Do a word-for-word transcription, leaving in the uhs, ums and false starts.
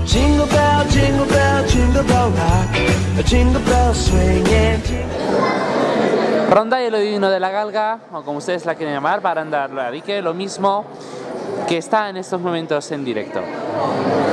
Jingle bell, jingle bell, jingle bell rock, jingle bell swinging. Ronda el Divino de la Galga, o como ustedes la quieren llamar, para andar la dique, lo mismo que está en estos momentos en directo.